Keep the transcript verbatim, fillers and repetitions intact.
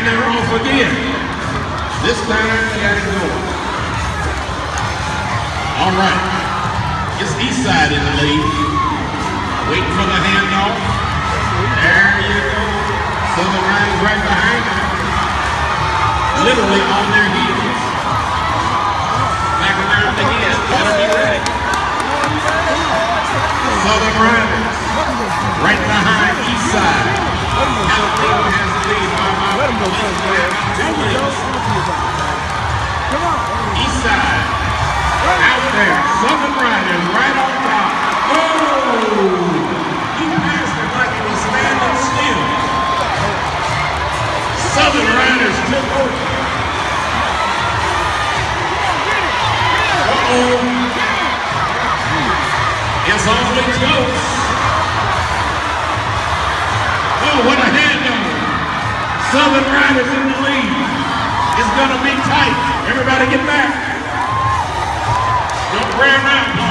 they're off again. This time they got it going. All right. It's Eastside in the lead. Waiting for the handoff. There you go. Southern Riders right behind them. Literally on their heels. Back around again. Gotta be ready. Southern Riders right behind Eastside. Alabama has the lead by about two minutes. Eastside out there. Southern Riders right on top. Oh! He passed it like he was standing still. Southern Riders took over. Uh-oh. It's awfully close. Oh, what a handoff. Southern Riders in the lead. It's going to be tight. Everybody get back. Don't wear them out.